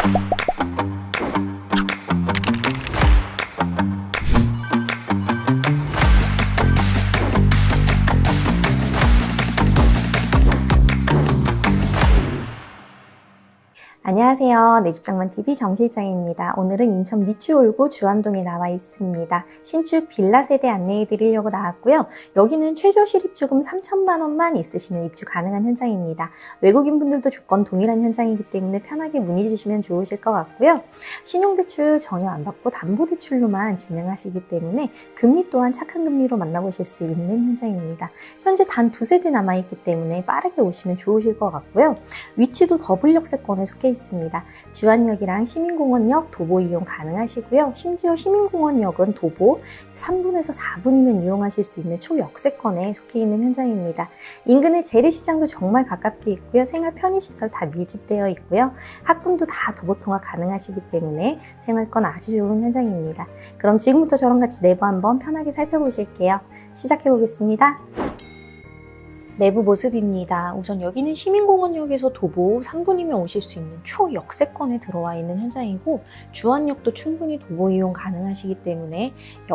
안녕하세요. 내집장만TV 정실장입니다. 오늘은 인천 미추홀구 주안동에 나와 있습니다. 신축 빌라 세대 안내해 드리려고 나왔고요. 여기는 최저 실입주금 3천만 원만 있으시면 입주 가능한 현장입니다. 외국인 분들도 조건 동일한 현장이기 때문에 편하게 문의 주시면 좋으실 것 같고요. 신용대출 전혀 안 받고 담보대출로만 진행하시기 때문에 금리 또한 착한 금리로 만나보실 수 있는 현장입니다. 현재 단 2세대 남아있기 때문에 빠르게 오시면 좋으실 것 같고요. 위치도 더블 역세권에 속해 있습니다. 주안역이랑 시민공원역 도보 이용 가능하시고요. 심지어 시민공원역은 도보 3분에서 4분이면 이용하실 수 있는 초역세권에 속해 있는 현장입니다. 인근의 재래시장도 정말 가깝게 있고요. 생활 편의시설 다 밀집되어 있고요. 학군도 다 도보 통화 가능하시기 때문에 생활권 아주 좋은 현장입니다. 그럼 지금부터 저랑 같이 내부 한번 편하게 살펴보실게요. 시작해 보겠습니다. 내부 모습입니다. 우선 여기는 시민공원역에서 도보 3분이면 오실 수 있는 초역세권에 들어와 있는 현장이고, 주안역도 충분히 도보 이용 가능하시기 때문에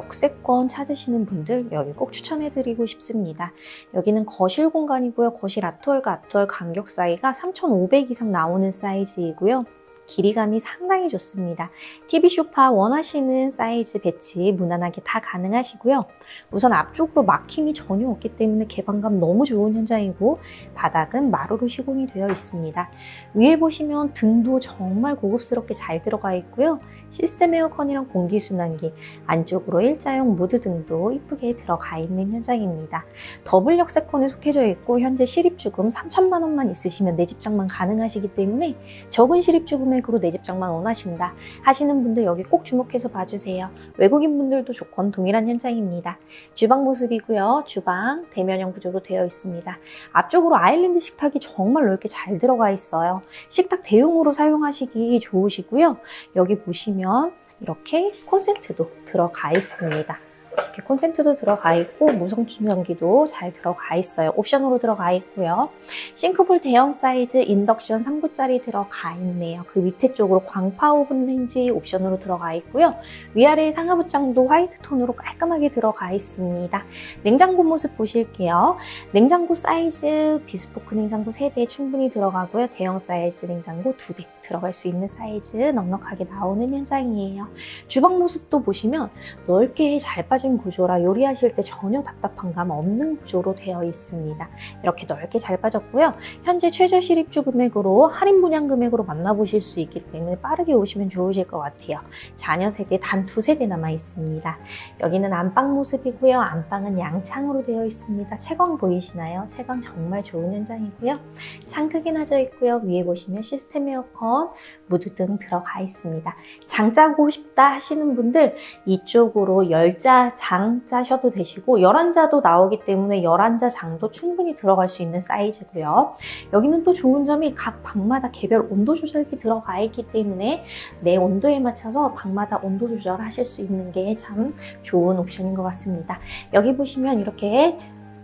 역세권 찾으시는 분들 여기 꼭 추천해드리고 싶습니다. 여기는 거실 공간이고요. 거실 아트월과 아트월 간격 사이가 3,500 이상 나오는 사이즈이고요. 길이감이 상당히 좋습니다. TV 소파 원하시는 사이즈 배치 무난하게 다 가능하시고요. 우선 앞쪽으로 막힘이 전혀 없기 때문에 개방감 너무 좋은 현장이고, 바닥은 마루로 시공이 되어 있습니다. 위에 보시면 등도 정말 고급스럽게 잘 들어가 있고요. 시스템 에어컨이랑 공기순환기, 안쪽으로 일자형 무드 등도 이쁘게 들어가 있는 현장입니다. 더블 역세권에 속해져 있고, 현재 실입주금 3천만 원만 있으시면 내집장만 가능하시기 때문에 적은 실입주금액으로 내집장만 원하신다 하시는 분들 여기 꼭 주목해서 봐주세요. 외국인 분들도 조건 동일한 현장입니다. 주방 모습이고요. 주방 대면형 구조로 되어 있습니다. 앞쪽으로 아일랜드 식탁이 정말 넓게 잘 들어가 있어요. 식탁 대용으로 사용하시기 좋으시고요. 여기 보시면 이렇게 콘센트도 들어가 있습니다. 이렇게 콘센트도 들어가 있고 무선 충전기도 잘 들어가 있어요. 옵션으로 들어가 있고요. 싱크볼 대형 사이즈 인덕션 3구짜리 들어가 있네요. 그 밑에 쪽으로 광파 오븐 레인지 옵션으로 들어가 있고요. 위아래 상하부장도 화이트 톤으로 깔끔하게 들어가 있습니다. 냉장고 모습 보실게요. 냉장고 사이즈 비스포크 냉장고 3대 충분히 들어가고요. 대형 사이즈 냉장고 2대 들어갈 수 있는 사이즈 넉넉하게 나오는 현장이에요. 주방 모습도 보시면 넓게 잘 빠진 구조라 요리하실 때 전혀 답답한 감 없는 구조로 되어 있습니다. 이렇게 넓게 잘 빠졌고요. 현재 최저 실입주 금액으로 할인 분양 금액으로 만나보실 수 있기 때문에 빠르게 오시면 좋으실 것 같아요. 자녀 세대 단 2세대 남아 있습니다. 여기는 안방 모습이고요. 안방은 양창으로 되어 있습니다. 채광 보이시나요? 채광 정말 좋은 현장이고요. 창 크게 나져 있고요. 위에 보시면 시스템 에어컨, 무드 등 들어가 있습니다. 장 짜고 싶다 하시는 분들 이쪽으로 10자 장 짜셔도 되시고 11자도 나오기 때문에 11자 장도 충분히 들어갈 수 있는 사이즈고요. 여기는 또 좋은 점이 각 방마다 개별 온도 조절기 들어가 있기 때문에 내 온도에 맞춰서 방마다 온도 조절하실 수 있는 게 참 좋은 옵션인 것 같습니다. 여기 보시면 이렇게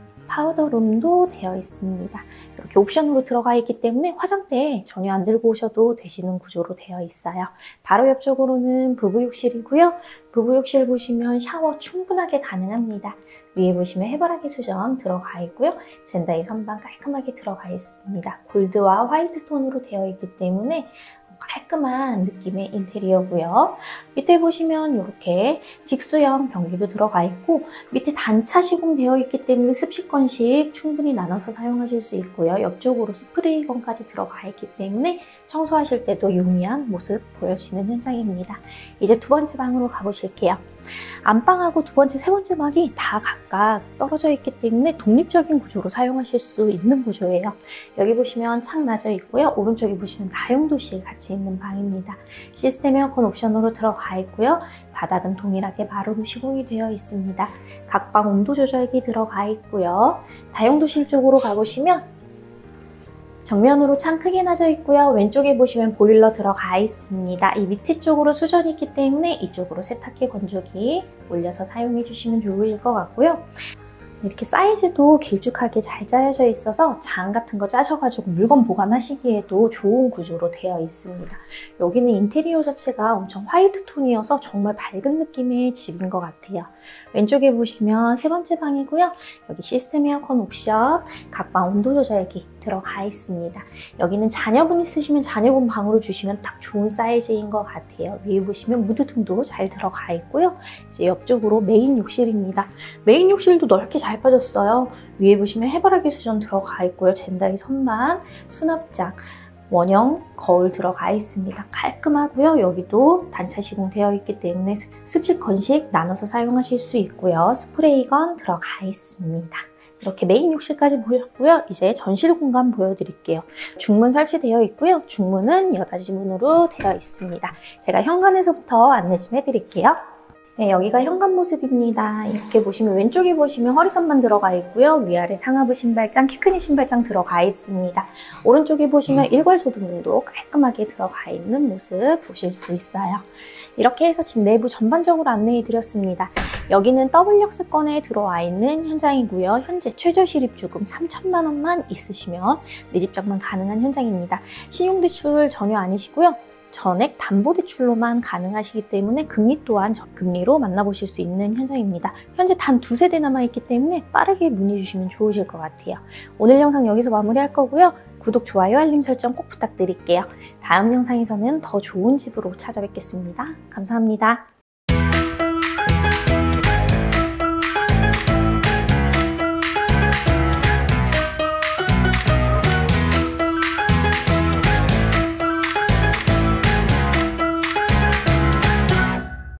파우더룸도 되어 있습니다. 이렇게 옵션으로 들어가 있기 때문에 화장대 전혀 안 들고 오셔도 되시는 구조로 되어 있어요. 바로 옆쪽으로는 부부욕실이고요. 부부욕실 보시면 샤워 충분하게 가능합니다. 위에 보시면 해바라기 수전 들어가 있고요. 젠다이 선반 깔끔하게 들어가 있습니다. 골드와 화이트 톤으로 되어 있기 때문에 깔끔한 느낌의 인테리어고요. 밑에 보시면 이렇게 직수형 변기도 들어가 있고 밑에 단차 시공되어 있기 때문에 습식건식 충분히 나눠서 사용하실 수 있고요. 옆쪽으로 스프레이건까지 들어가 있기 때문에 청소하실 때도 용이한 모습 보여지는 현장입니다. 이제 두 번째 방으로 가보실게요. 안방하고 두 번째, 세 번째 방이 다 각각 떨어져 있기 때문에 독립적인 구조로 사용하실 수 있는 구조예요. 여기 보시면 창 나져 있고요. 오른쪽에 보시면 다용도실 같이 있는 방입니다. 시스템 에어컨 옵션으로 들어가 있고요. 바닥은 동일하게 마루로 시공이 되어 있습니다. 각 방 온도 조절기 들어가 있고요. 다용도실 쪽으로 가보시면 정면으로 창 크게 나져 있고요. 왼쪽에 보시면 보일러 들어가 있습니다. 이 밑에 쪽으로 수전이 있기 때문에 이쪽으로 세탁기 건조기 올려서 사용해 주시면 좋으실 것 같고요. 이렇게 사이즈도 길쭉하게 잘 짜여져 있어서 장 같은 거 짜셔가지고 물건 보관하시기에도 좋은 구조로 되어 있습니다. 여기는 인테리어 자체가 엄청 화이트 톤이어서 정말 밝은 느낌의 집인 것 같아요. 왼쪽에 보시면 세 번째 방이고요. 여기 시스템 에어컨 옵션, 각방 온도 조절기 들어가 있습니다. 여기는 자녀분 있으시면 자녀분 방으로 주시면 딱 좋은 사이즈인 것 같아요. 위에 보시면 무드등도 잘 들어가 있고요. 이제 옆쪽으로 메인 욕실입니다. 메인 욕실도 넓게 잘 빠졌어요. 위에 보시면 해바라기 수전 들어가 있고요. 젠다이 선반, 수납장, 원형 거울 들어가 있습니다. 깔끔하고요. 여기도 단차 시공되어 있기 때문에 습식, 건식 나눠서 사용하실 수 있고요. 스프레이건 들어가 있습니다. 이렇게 메인 욕실까지 보셨고요. 이제 전실 공간 보여드릴게요. 중문 설치되어 있고요. 중문은 여닫이 문으로 되어 있습니다. 제가 현관에서부터 안내 좀 해드릴게요. 네, 여기가 현관 모습입니다. 이렇게 보시면 왼쪽에 보시면 허리선반 들어가 있고요. 위아래 상하부 신발장, 키 큰 신발장 들어가 있습니다. 오른쪽에 보시면 일괄소등등도 깔끔하게 들어가 있는 모습 보실 수 있어요. 이렇게 해서 집 내부 전반적으로 안내해 드렸습니다. 여기는 W역세권에 들어와 있는 현장이고요. 현재 최저 실입주금 3천만 원만 있으시면 내 집 장만 가능한 현장입니다. 신용대출 전혀 아니시고요. 전액 담보대출로만 가능하시기 때문에 금리 또한 저금리로 만나보실 수 있는 현장입니다. 현재 단 2세대 남아있기 때문에 빠르게 문의 주시면 좋으실 것 같아요. 오늘 영상 여기서 마무리할 거고요. 구독, 좋아요, 알림 설정 꼭 부탁드릴게요. 다음 영상에서는 더 좋은 집으로 찾아뵙겠습니다. 감사합니다.